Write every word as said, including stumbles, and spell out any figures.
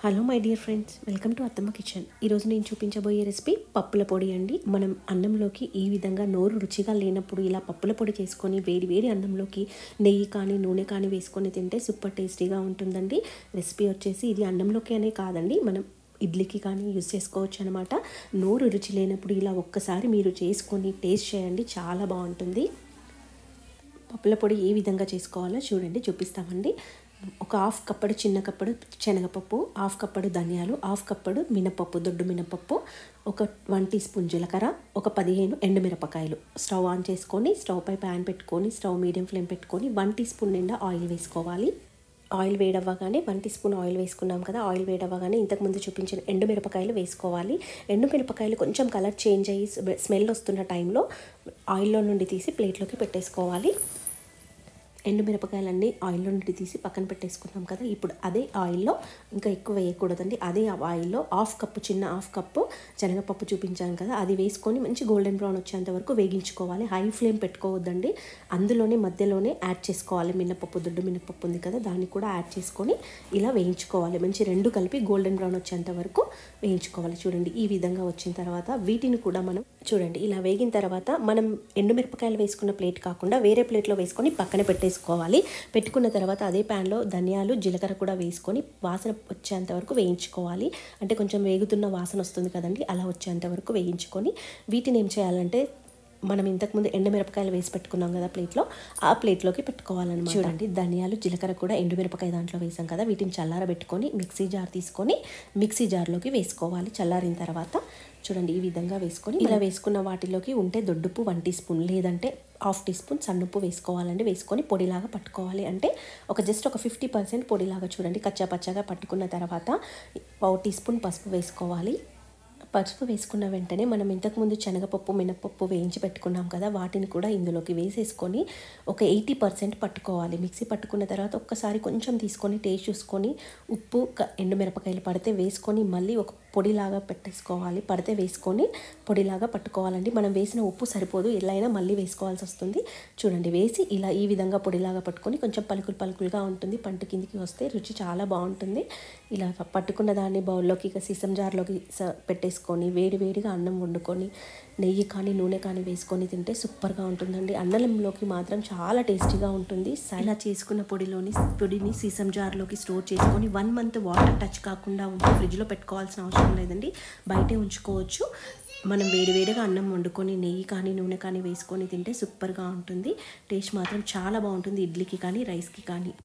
Hello my dear friends, welcome to Attamma kitchen. ఈరోజు నేను చూపించబోయే రెసిపీ పప్పుల పొడి అండి. మనం అన్నంలోకి ఈ విధంగా నోరు రుచిగా లేనప్పుడు ఇలా పప్పుల పొడి చేసుకొని వేడి వేడి అన్నంలోకి నెయ్యి కానీ నూనె కానీ వేసుకొని తింటే సూపర్ టేస్టీగా ఉంటుందండి. రెసిపీ వచ్చేసి ఇది అన్నంలోకి అనే కాదండి, మనం ఇడ్లీకి కానీ యూజ్ చేసుకోవచ్చు అనమాట. నోరు రుచి లేనప్పుడు ఇలా ఒక్కసారి మీరు చేసుకొని టేస్ట్ చేయండి, చాలా బాగుంటుంది. పప్పుల పొడి ఏ విధంగా చేసుకోవాలో చూడండి, చూపిస్తామండి. ఒక హాఫ్ కప్పడు చిన్న కప్పడు శనగపప్పు, హాఫ్ కప్పడు ధనియాలు, హాఫ్ కప్పడు మినపప్పు, దొడ్డు మినపప్పు, ఒక వన్ టీ స్పూన్ జీలకర్ర, ఒక పదిహేను ఎండుమిరపకాయలు. స్టవ్ ఆన్ చేసుకొని స్టవ్ పై ప్యాన్ పెట్టుకొని స్టవ్ మీడియం ఫ్లేమ్ పెట్టుకొని వన్ టీ స్పూన్ నిండా ఆయిల్ వేసుకోవాలి. ఆయిల్ వేడవ్వగానే వన్ టీ స్పూన్ ఆయిల్ వేసుకున్నాం కదా, ఆయిల్ వేడవ్వగానే ఇంతకుముందు చూపించిన ఎండుమిరపకాయలు వేసుకోవాలి. ఎండుమిరపకాయలు కొంచెం కలర్ చేంజ్ అయ్యి స్మెల్ వస్తున్న టైంలో ఆయిల్లో నుండి తీసి ప్లేట్లోకి పెట్టేసుకోవాలి. ఎండుమిరపకాయలన్నీ ఆయిల్లో నుండి తీసి పక్కన పెట్టేసుకున్నాం కదా. ఇప్పుడు అదే ఆయిల్లో, ఇంకా ఎక్కువ వేయకూడదండి, అదే ఆయిల్లో హాఫ్ కప్పు చిన్న హాఫ్ కప్పు శనగపప్పు చూపించాను కదా, అది వేసుకొని మంచి గోల్డెన్ బ్రౌన్ వచ్చేంత వరకు వేగించుకోవాలి. హై ఫ్లేమ్ పెట్టుకోవద్దండి, అందులోనే మధ్యలోనే యాడ్ చేసుకోవాలి. మినపప్పు, దొడ్డు మినపప్పు ఉంది కదా, దాన్ని కూడా యాడ్ చేసుకొని ఇలా వేయించుకోవాలి. మంచి రెండు కలిపి గోల్డెన్ బ్రౌన్ వచ్చేంత వరకు వేయించుకోవాలి. చూడండి, ఈ విధంగా వచ్చిన తర్వాత వీటిని కూడా మనం చూడండి ఇలా వేగిన తర్వాత మనం ఎండుమిరపకాయలు వేసుకున్న ప్లేట్ కాకుండా వేరే ప్లేట్లో వేసుకొని పక్కన పెట్టేసుకోవాలి. పెట్టుకున్న తర్వాత అదే ప్యాన్లో ధనియాలు జీలకర్ర కూడా వేసుకొని వాసన వచ్చేంత వరకు వేయించుకోవాలి. అంటే కొంచెం వేగుతున్న వాసన వస్తుంది కదండి, అలా వచ్చేంత వరకు వేయించుకొని వీటిని ఏం చేయాలంటే మనం ఇంతకుముందు ఎండుమిరపకాయలు వేసి పెట్టుకున్నాం కదా ప్లేట్లో, ఆ ప్లేట్లోకి పెట్టుకోవాలన్నమాట. చూడండి, ధనియాలు జీలకర్ర కూడా ఎండుమిరపకాయ దాంట్లో వేసాం కదా, వీటిని చల్లారబెట్టుకొని మిక్సీ జార్ తీసుకొని మిక్సీ జార్లోకి వేసుకోవాలి. చల్లారిన తర్వాత చూడండి ఈ విధంగా వేసుకొని ఇలా వేసుకున్న వాటిలోకి ఉంటే దొడ్డుప్పు వన్ టీ స్పూన్ లేదంటే హాఫ్ టీ స్పూన్ సన్నుప్పు వేసుకోవాలండి. వేసుకొని పొడిలాగా పట్టుకోవాలి. అంటే ఒక జస్ట్ ఒక ఫిఫ్టీ పర్సెంట్ పొడిలాగా చూడండి కచ్చా పచ్చగా పట్టుకున్న తర్వాత పావు టీ స్పూన్ పసుపు వేసుకోవాలి. పసుపు వేసుకున్న వెంటనే మనం ఇంతకుముందు శనగపప్పు మినపప్పు వేయించి పెట్టుకున్నాం కదా, వాటిని కూడా ఇందులోకి వేసేసుకొని ఒక ఎయిటీ పర్సెంట్ పట్టుకోవాలి. మిక్సీ పట్టుకున్న తర్వాత ఒక్కసారి కొంచెం తీసుకొని టేస్ట్ చూసుకొని ఉప్పు ఎండుమిరపకాయలు పడితే వేసుకొని మళ్ళీ ఒక పొడిలాగా పెట్టేసుకోవాలి. పడితే వేసుకొని పొడిలాగా పట్టుకోవాలండి. మనం వేసిన ఉప్పు సరిపోదు, ఎలా అయినా మళ్ళీ వేసుకోవాల్సి వస్తుంది. చూడండి, వేసి ఇలా ఈ విధంగా పొడిలాగా పట్టుకొని కొంచెం పలుకులు పలుకులుగా ఉంటుంది, పంట కిందికి వస్తే రుచి చాలా బాగుంటుంది. ఇలా పట్టుకున్న దాన్ని బౌల్లోకి ఇక సీసం జార్లోకి పెట్టేసుకొని వేడి వేడిగా అన్నం వండుకొని నెయ్యి కానీ నూనె కానీ వేసుకొని తింటే సూపర్గా ఉంటుందండి. అన్నంలోకి మాత్రం చాలా టేస్టీగా ఉంటుంది. ఇలా చేసుకున్న పొడిలోని పొడిని సీసం జార్లోకి స్టోర్ చేసుకొని వన్ మంత్ వాటర్ టచ్ కాకుండా ఉంటే ఫ్రిడ్జ్లో పెట్టుకోవాల్సిన అవసరం లేదండి, బయటే ఉంచుకోవచ్చు. మనం వేడివేడిగా అన్నం వండుకొని నెయ్యి కానీ నూనె కానీ వేసుకొని తింటే సూపర్గా ఉంటుంది. టేస్ట్ మాత్రం చాలా బాగుంటుంది, ఇడ్లీకి కానీ రైస్కి కానీ.